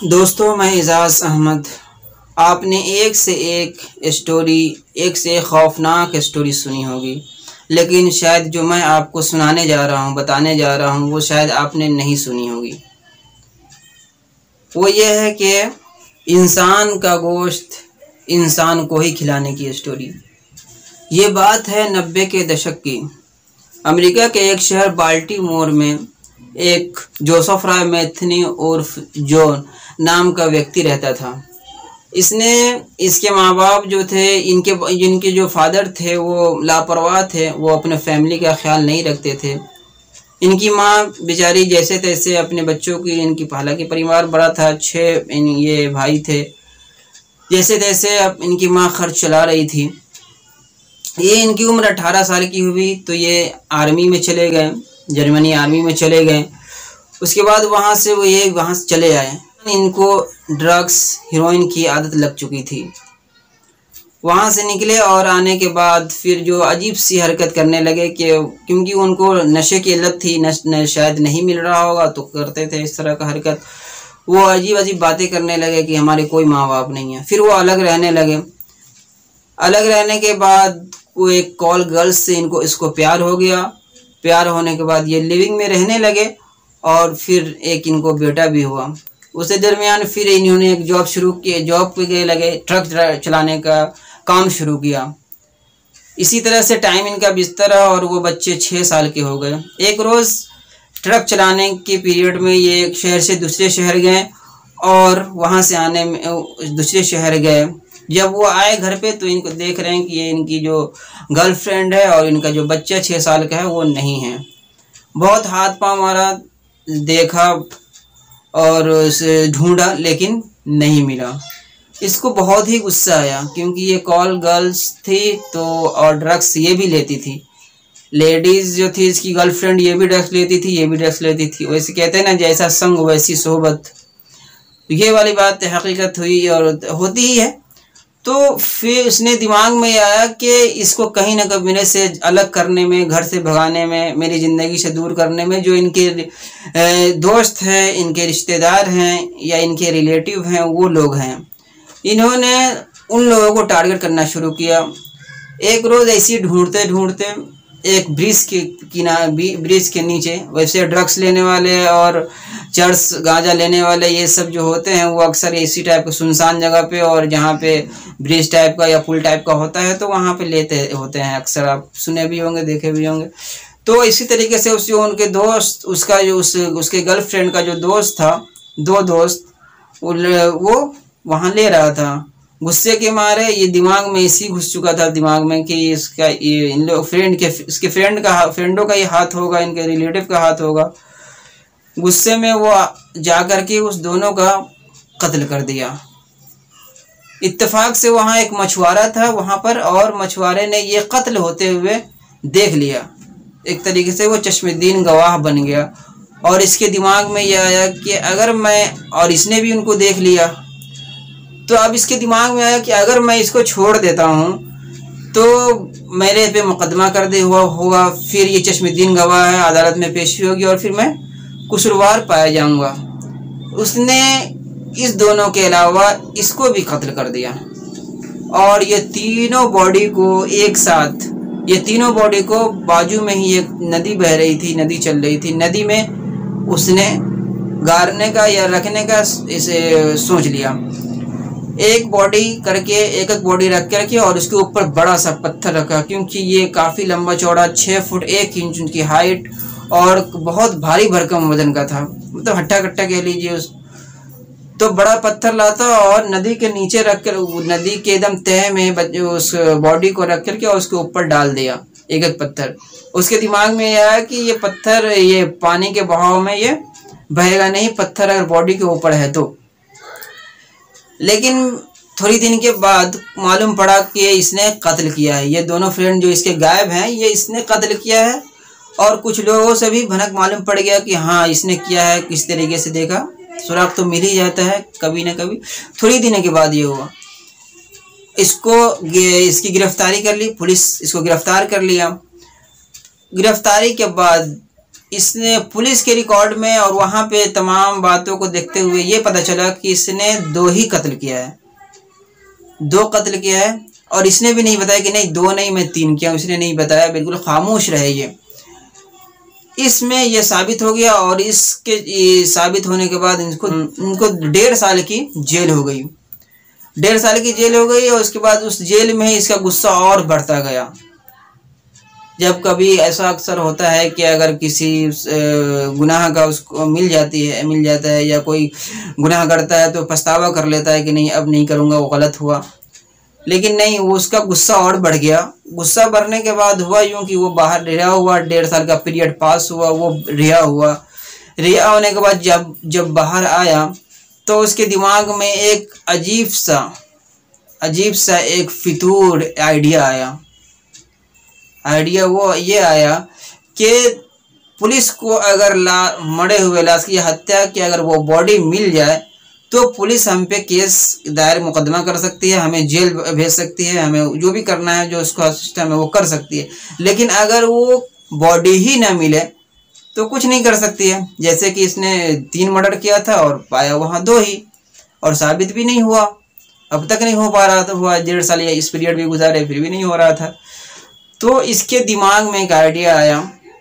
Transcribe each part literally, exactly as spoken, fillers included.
दोस्तों, मैं एजाज़ अहमद। आपने एक से एक स्टोरी, एक से एक खौफनाक स्टोरी सुनी होगी, लेकिन शायद जो मैं आपको सुनाने जा रहा हूँ, बताने जा रहा हूँ, वो शायद आपने नहीं सुनी होगी। वो ये है कि इंसान का गोश्त इंसान को ही खिलाने की स्टोरी। ये बात है नब्बे के दशक की। अमेरिका के एक शहर बाल्टीमोर में एक जोसेफ रॉय मैथनी उर्फ जॉन नाम का व्यक्ति रहता था। इसने इसके माँ बाप जो थे, इनके इनके जो फादर थे वो लापरवाह थे, वो अपने फैमिली का ख्याल नहीं रखते थे। इनकी माँ बेचारी जैसे तैसे अपने बच्चों की, इनकी हालांकि परिवार बड़ा था, छः इन ये भाई थे, जैसे तैसे अब इनकी माँ खर्च चला रही थी। ये इनकी उम्र अठारह साल की हुई तो ये आर्मी में चले गए, जर्मनी आर्मी में चले गए। उसके बाद वहाँ से वो ये वहाँ से चले आए। इनको ड्रग्स, हीरोइन की आदत लग चुकी थी। वहाँ से निकले और आने के बाद फिर जो अजीब सी हरकत करने लगे कि क्योंकि उनको नशे की लत थी, नश, न, शायद नहीं मिल रहा होगा तो करते थे इस तरह का हरकत। वो अजीब अजीब बातें करने लगे कि हमारे कोई माँ बाप नहीं है। फिर वो अलग रहने लगे। अलग रहने के बाद वो एक कॉल गर्ल्स से इनको इसको प्यार हो गया। प्यार होने के बाद ये लिविंग में रहने लगे और फिर एक इनको बेटा भी हुआ। उसी दरमियान फिर इन्होंने एक जॉब शुरू की, जॉब पे गए लगे, ट्रक चलाने का काम शुरू किया। इसी तरह से टाइम इनका बिस्तर रहा और वो बच्चे छः साल के हो गए। एक रोज़ ट्रक चलाने के पीरियड में ये एक शहर से दूसरे शहर गए और वहाँ से आने में दूसरे शहर गए। जब वो आए घर पे तो इनको देख रहे हैं कि ये इनकी जो गर्लफ्रेंड है और इनका जो बच्चा छः साल का है वो नहीं है। बहुत हाथ पांव मारा, देखा और उसे ढूंढा लेकिन नहीं मिला। इसको बहुत ही गुस्सा आया क्योंकि ये कॉल गर्ल्स थी तो और ड्रग्स ये भी लेती थी। लेडीज़ जो थी इसकी गर्लफ्रेंड, ये भी ड्रग्स लेती थी, ये भी ड्रग्स लेती थी। वैसे कहते हैं ना, जैसा संग वैसी सोहबत। ये वाली बात हकीकत हुई और होती ही है। तो फिर उसने दिमाग में आया कि इसको कहीं ना कहीं मेरे से अलग करने में, घर से भगाने में, मेरी ज़िंदगी से दूर करने में, जो इनके दोस्त हैं, इनके रिश्तेदार हैं या इनके रिलेटिव हैं, वो लोग हैं, इन्होंने उन लोगों को टारगेट करना शुरू किया। एक रोज़ ऐसे ढूंढते ढूंढते एक ब्रिज के किनारे, ब्रिज के नीचे, वैसे ड्रग्स लेने वाले और चर्स गांजा लेने वाले ये सब जो होते हैं वो अक्सर इसी टाइप के सुनसान जगह पे और जहाँ पे ब्रिज टाइप का या पुल टाइप का होता है तो वहाँ पे लेते होते हैं। अक्सर आप सुने भी होंगे, देखे भी होंगे। तो इसी तरीके से उस जो उनके दोस्त, उसका जो उस उसके गर्लफ्रेंड का जो दोस्त था, दो दोस्त, वो वहाँ ले रहा था। गुस्से के मारे ये दिमाग में इसी घुस चुका था दिमाग में कि इसका ये इन लोग फ्रेंड के इसके फ्रेंड का फ्रेंडों का ये हाथ होगा, इनके रिलेटिव का हाथ होगा। गुस्से में वो जा कर के उस दोनों का कत्ल कर दिया। इत्तेफाक से वहाँ एक मछुआरा था वहाँ पर और मछुआरे ने ये कत्ल होते हुए देख लिया। एक तरीके से वो चश्मदीन गवाह बन गया और इसके दिमाग में यह आया कि अगर मैं, और इसने भी उनको देख लिया, तो अब इसके दिमाग में आया कि अगर मैं इसको छोड़ देता हूँ तो मेरे पे मुकदमा कर दे हुआ होगा, फिर ये चश्मदीन गवाह है, अदालत में पेशी होगी और फिर मैं कसूरवार पाया जाऊंगा। उसने इस दोनों के अलावा इसको भी कत्ल कर दिया और ये तीनों बॉडी को एक साथ, ये तीनों बॉडी को बाजू में ही एक नदी बह रही थी, नदी चल रही थी, नदी में उसने गाड़ने का या रखने का इसे सोच लिया। एक बॉडी करके, एक एक बॉडी रख करके और उसके ऊपर बड़ा सा पत्थर रखा, क्योंकि ये काफ़ी लंबा चौड़ा, छः फुट एक इंच उनकी हाइट और बहुत भारी भरकम वजन का था, मतलब हट्टा कट्टा कह लीजिए। उस तो बड़ा पत्थर लाता और नदी के नीचे रख कर, नदी के एकदम तह में उस बॉडी को रख करके और उसके ऊपर डाल दिया एक एक पत्थर। उसके दिमाग में यह आया कि ये पत्थर, ये पानी के बहाव में ये बहेगा नहीं, पत्थर अगर बॉडी के ऊपर है तो। लेकिन थोड़ी दिन के बाद मालूम पड़ा कि इसने कत्ल किया है। ये दोनों फ्रेंड जो इसके गायब हैं, ये इसने कत्ल किया है और कुछ लोगों से भी भनक मालूम पड़ गया कि हाँ इसने किया है। किस तरीके से देखा, सुराग तो मिल ही जाता है कभी ना कभी। थोड़ी दिन के बाद ये हुआ, इसको इसकी गिरफ्तारी कर ली पुलिस, इसको गिरफ्तार कर लिया। गिरफ्तारी के बाद इसने पुलिस के रिकॉर्ड में और वहाँ पे तमाम बातों को देखते हुए ये पता चला कि इसने दो ही कत्ल किया है, दो कत्ल किया है। और इसने भी नहीं बताया कि नहीं दो नहीं मैं तीन किया, इसने नहीं बताया, बिल्कुल खामोश रहे ये। इसमें यह साबित हो गया और इसके साबित होने के बाद इनको इनको डेढ़ साल की जेल हो गई, डेढ़ साल की जेल हो गई। और उसके बाद उस जेल में ही इसका गुस्सा और बढ़ता गया। जब कभी ऐसा अक्सर होता है कि अगर किसी गुनाह का उसको मिल जाती है मिल जाता है या कोई गुनाह करता है तो पछतावा कर लेता है कि नहीं अब नहीं करूँगा, वो गलत हुआ। लेकिन नहीं, वो उसका गुस्सा और बढ़ गया। गुस्सा बढ़ने के बाद हुआ यूँ कि वो बाहर रिहा हुआ, डेढ़ साल का पीरियड पास हुआ, वो रिहा हुआ। रिहा होने के बाद जब जब बाहर आया तो उसके दिमाग में एक अजीब सा अजीब सा एक फितूर आइडिया आया। आइडिया वो ये आया कि पुलिस को अगर ला मरे हुए लाश की हत्या की अगर वो बॉडी मिल जाए तो पुलिस हम पे केस दायर मुकदमा कर सकती है, हमें जेल भेज सकती है, हमें जो भी करना है जो उसका सिस्टम है वो कर सकती है। लेकिन अगर वो बॉडी ही ना मिले तो कुछ नहीं कर सकती है। जैसे कि इसने तीन मर्डर किया था और पाया वहाँ दो ही, और साबित भी नहीं हुआ, अब तक नहीं हो पा रहा था। हुआ डेढ़ साल या इस पीरियड भी गुजारे फिर भी नहीं हो रहा था। तो इसके दिमाग में एक आइडिया आया,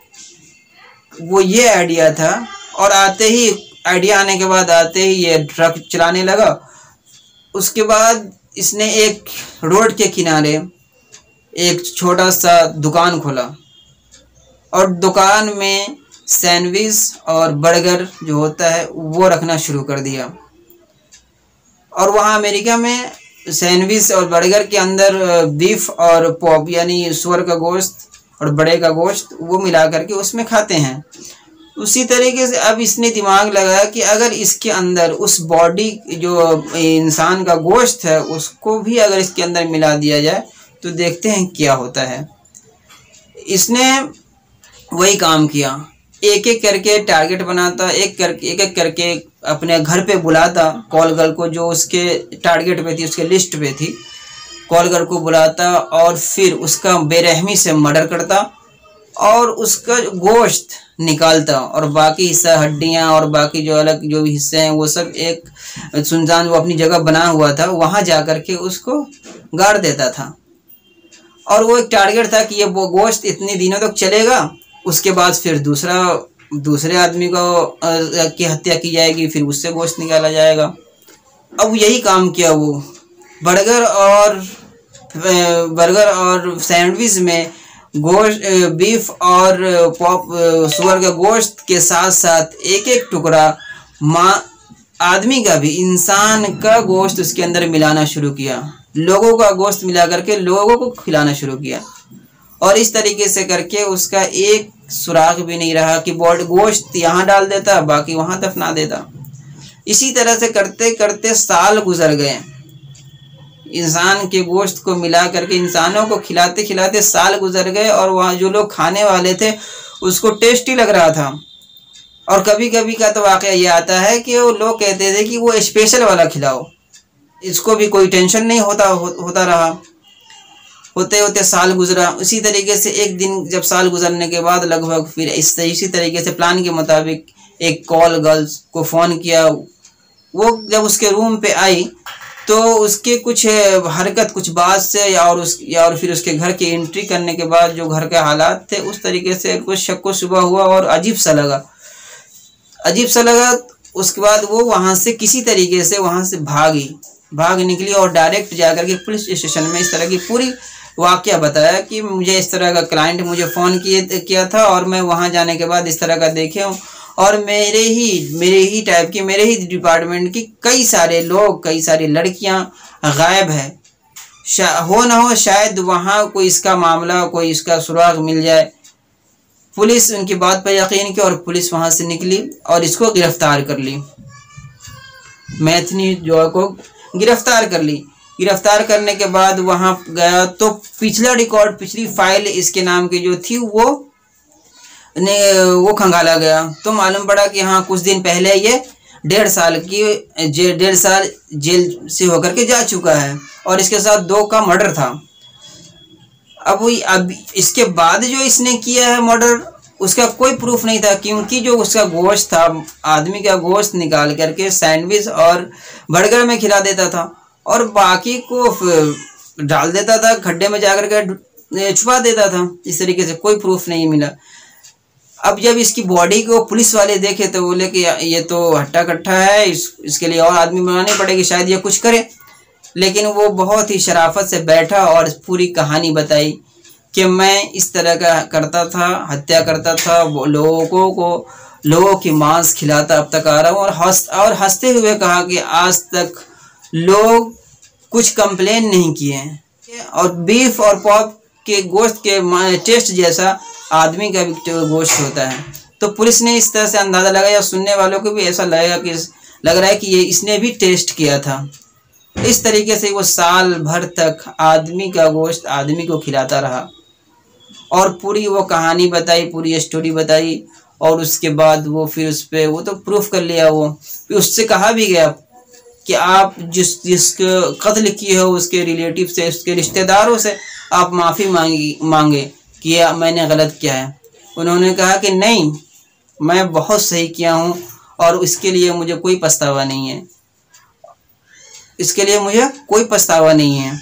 वो ये आइडिया था। और आते ही आइडिया आने के बाद आते ही ये ट्रक चलाने लगा। उसके बाद इसने एक रोड के किनारे एक छोटा सा दुकान खोला और दुकान में सैंडविच और बर्गर जो होता है वो रखना शुरू कर दिया। और वहाँ अमेरिका में सैंडविच और बर्गर के अंदर बीफ और पॉप यानी सुअर का गोश्त और बड़े का गोश्त वो मिला करके उसमें खाते हैं। उसी तरीके से अब इसने दिमाग लगाया कि अगर इसके अंदर उस बॉडी जो इंसान का गोश्त है उसको भी अगर इसके अंदर मिला दिया जाए तो देखते हैं क्या होता है। इसने वही काम किया, एक एक करके टारगेट बनाता, एक करके एक एक करके अपने घर पे बुलाता कॉल गर्ल को जो उसके टारगेट पे थी, उसके लिस्ट पे थी, कॉल गर्ल को बुलाता और फिर उसका बेरहमी से मर्डर करता और उसका गोश्त निकालता और बाकी हिस्सा हड्डियां और बाकी जो अलग जो भी हिस्से हैं वो सब एक सुनसान वो अपनी जगह बना हुआ था वहां जा कर के उसको गाड़ देता था। और वो एक टारगेट था कि ये वो गोश्त इतने दिनों तक चलेगा, उसके बाद फिर दूसरा दूसरे आदमी को की हत्या की जाएगी, फिर उससे गोश्त निकाला जाएगा। अब यही काम किया वो बर्गर और बर्गर और सैंडविच में गोश्त बीफ और पॉप सुअर का गोश्त के साथ साथ एक एक टुकड़ा माँ आदमी का भी इंसान का गोश्त उसके अंदर मिलाना शुरू किया, लोगों का गोश्त मिला करके लोगों को खिलाना शुरू किया। और इस तरीके से करके उसका एक सुराग भी नहीं रहा कि बॉड गोश्त यहाँ डाल देता बाकी वहाँ दफना देता। इसी तरह से करते करते साल गुजर गए, इंसान के गोश्त को मिला करके इंसानों को खिलाते खिलाते साल गुजर गए और वहाँ जो लोग खाने वाले थे उसको टेस्टी लग रहा था। और कभी कभी का तो वाकया ये आता है कि वो लोग कहते थे कि वो स्पेशल वाला खिलाओ, इसको भी कोई टेंशन नहीं होता हो, होता रहा। होते होते साल गुजरा। उसी तरीके से एक दिन जब साल गुजरने के बाद लगभग फिर इस इसी तरीके से प्लान के मुताबिक एक कॉल गर्ल्स को फ़ोन किया। वो जब उसके रूम पे आई तो उसके कुछ हरकत कुछ बात से या और उस या और फिर उसके घर की एंट्री करने के बाद जो घर के हालात थे उस तरीके से कुछ शक व शुबा हुआ और अजीब सा लगा अजीब सा लगा। उसके बाद वो वहाँ से किसी तरीके से वहाँ से भागी भाग निकली और डायरेक्ट जाकर के पुलिस स्टेशन में इस तरह की पूरी वाकया बताया कि मुझे इस तरह का क्लाइंट मुझे फ़ोन किए किया था और मैं वहाँ जाने के बाद इस तरह का देखे हूँ और मेरे ही मेरे ही टाइप की मेरे ही डिपार्टमेंट की कई सारे लोग कई सारी लड़कियाँ गायब है। हो ना हो शायद वहाँ कोई इसका मामला कोई इसका सुराग मिल जाए। पुलिस उनकी बात पर यकीन की और पुलिस वहाँ से निकली और इसको गिरफ्तार कर ली, मैथनी जो को गिरफ्तार कर ली। गिरफ्तार करने के बाद वहाँ गया तो पिछला रिकॉर्ड पिछली फाइल इसके नाम की जो थी वो ने वो खंगाला गया। तो मालूम पड़ा कि हाँ कुछ दिन पहले ये डेढ़ साल की जे डेढ़ साल जेल से होकर के जा चुका है और इसके साथ दो का मर्डर था। अब वही अब इसके बाद जो इसने किया है मर्डर उसका कोई प्रूफ नहीं था, क्योंकि जो उसका गोश्त था, आदमी का गोश्त निकाल करके सैंडविच और बर्गर में खिला देता था और बाकी को डाल देता था खड्डे में जाकर के छुपा देता था। इस तरीके से कोई प्रूफ नहीं मिला। अब जब इसकी बॉडी को पुलिस वाले देखे तो बोले कि ये तो हट्टा कट्ठा है, इस, इसके लिए और आदमी बनाने पड़ेगी, शायद ये कुछ करे। लेकिन वो बहुत ही शराफत से बैठा और पूरी कहानी बताई कि मैं इस तरह का करता था, हत्या करता था, वो लोगों को लोगों की मांस खिलाता अब तक आ रहा हूँ। और हंस और हंसते हुए कहा कि आज तक लोग कुछ कंप्लेन नहीं किए हैं। और बीफ और पॉप के गोश्त के टेस्ट जैसा आदमी का भी गोश्त होता है। तो पुलिस ने इस तरह से अंदाज़ा लगाया, सुनने वालों को भी ऐसा लगेगा कि लग रहा है कि ये इसने भी टेस्ट किया था। इस तरीके से वो साल भर तक आदमी का गोश्त आदमी को खिलाता रहा और पूरी वो कहानी बताई, पूरी स्टोरी बताई। और उसके बाद वो फिर उस पर वो तो प्रूफ कर लिया। वो फिर उससे कहा भी गया कि आप जिस जिसके कत्ल किए हो उसके रिलेटिव से, उसके रिश्तेदारों से आप माफ़ी मांगी मांगे कि मैंने गलत किया है। उन्होंने कहा कि नहीं, मैं बहुत सही किया हूँ और इसके लिए मुझे कोई पछतावा नहीं है, इसके लिए मुझे कोई पछतावा नहीं है।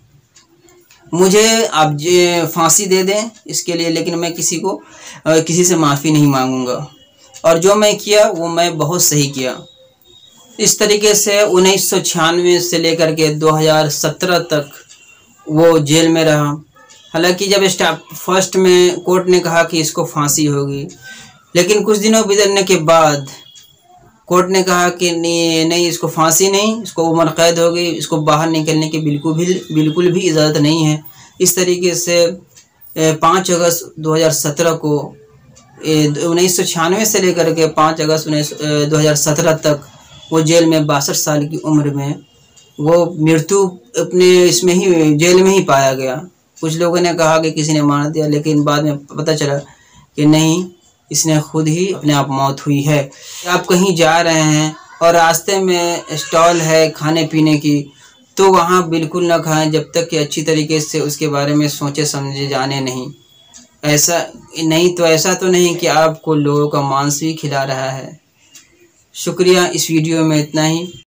मुझे आप फांसी दे दें इसके लिए, लेकिन मैं किसी को किसी से माफ़ी नहीं मांगूंगा और जो मैं किया वो मैं बहुत सही किया। इस तरीके से उन्नीस सौ छियानवे से लेकर के दो हज़ार सत्रह तक वो जेल में रहा। हालांकि जब स्टाफ फर्स्ट में कोर्ट ने कहा कि इसको फांसी होगी, लेकिन कुछ दिनों गुजरने के बाद कोर्ट ने कहा कि नहीं नहीं इसको फांसी नहीं, इसको उम्र कैद हो गई, इसको बाहर निकलने की बिल्कुल भी बिल्कुल भी इजाज़त नहीं है। इस तरीके से पाँच अगस्त दो हज़ार सत्रह को उन्नीस सौ छियानवे से लेकर के पाँच अगस्त उन्नीस दो हज़ार सत्रह तक वो जेल में बासठ साल की उम्र में वो मृत्यु अपने इसमें ही जेल में ही पाया गया। कुछ लोगों ने कहा कि किसी ने मार दिया, लेकिन बाद में पता चला कि नहीं, इसने खुद ही अपने आप मौत हुई है। आप कहीं जा रहे हैं और रास्ते में स्टॉल है खाने पीने की, तो वहाँ बिल्कुल ना खाएं जब तक कि अच्छी तरीके से उसके बारे में सोचे समझे जाने नहीं। ऐसा नहीं तो ऐसा तो नहीं कि आपको लोगों का मांस भी खिला रहा है। शुक्रिया, इस वीडियो में इतना ही।